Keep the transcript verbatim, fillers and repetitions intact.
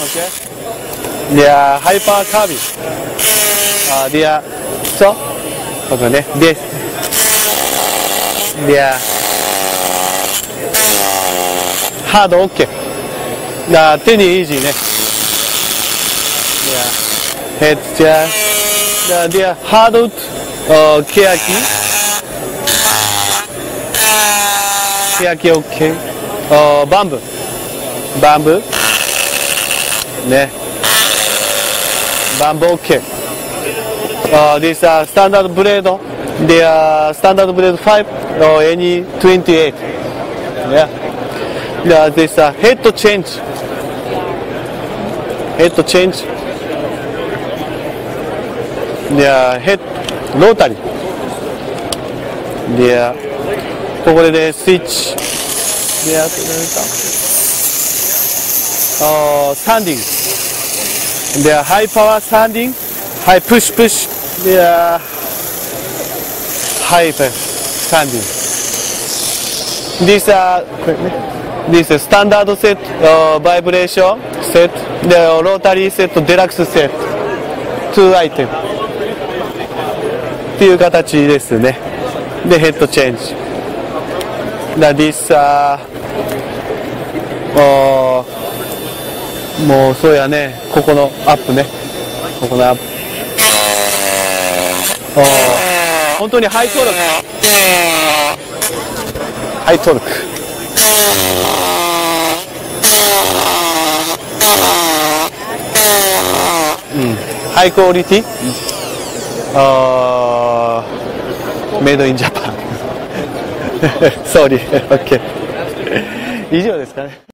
Okay. They are hyper curvy. Uh, they are so. Okay, ne. This. They are hard. Okay. The ten easy ne. Yeah. Head chair. The they are hard out. Uh, keyaki. Keyaki okay. Uh, bamboo. Bamboo. Ne. Bamboo okay. Uh, this uh, standard blade. They are standard blade five or any twenty-eight. Yeah. Yeah. This uh, head to change. Head to change. Yeah. Head rotary. Yeah. ここでスイッチ。で、あと何か。Uh, standing. They are high power standing, high push push. They are high standing. These are this is standard set, uh, vibration set, the rotary set, deluxe set, two item. っていう形ですね。で、ヘッドチェンジ。だ、this uh, uh, もうそうやね、ここのアップね、ここのアップ。お本当にハイトルク、ハイトルク。うん、ハイクオリティ、あー、メイドインジャパン。ソーリー、オッケー。以上ですかね。